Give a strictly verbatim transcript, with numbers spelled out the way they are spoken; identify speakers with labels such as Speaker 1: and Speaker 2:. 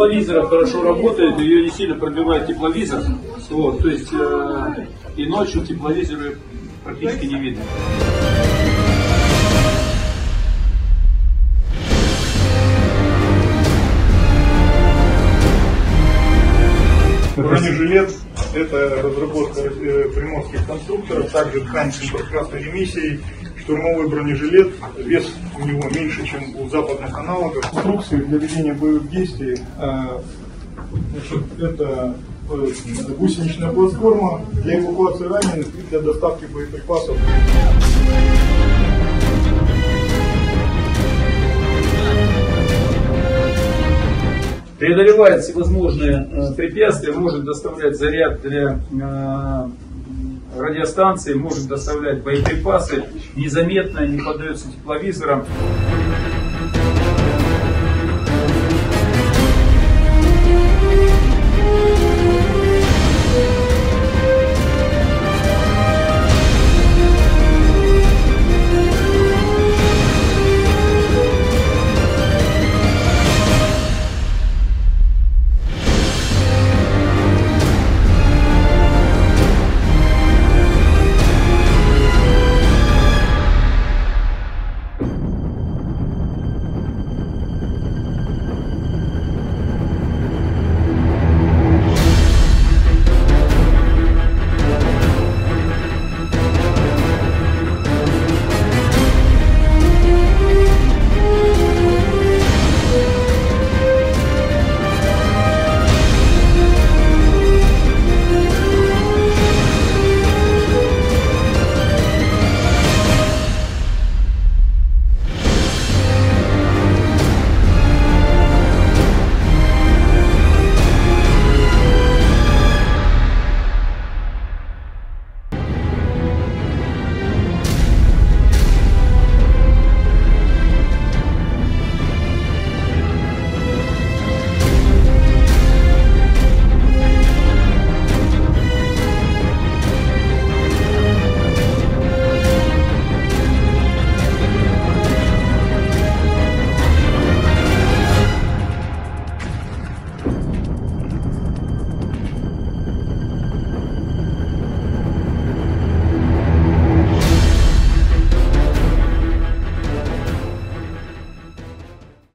Speaker 1: тепловизора хорошо работает, ее не сильно пробивает тепловизор. Вот, то есть э, и ночью тепловизоры практически не видно.
Speaker 2: Бронежилет – это разработка приморских конструкторов, также ткань с инфракрасной эмиссией. Штурмовой бронежилет, вес у него меньше, чем у западных аналогов. Инструкции для ведения боевых действий. Значит, это гусеничная платформа для эвакуации раненых и для доставки боеприпасов.
Speaker 1: Преодолевает всевозможные э, препятствия, может доставлять заряд для э, радиостанции, может доставлять боеприпасы, незаметно, не поддается тепловизорам.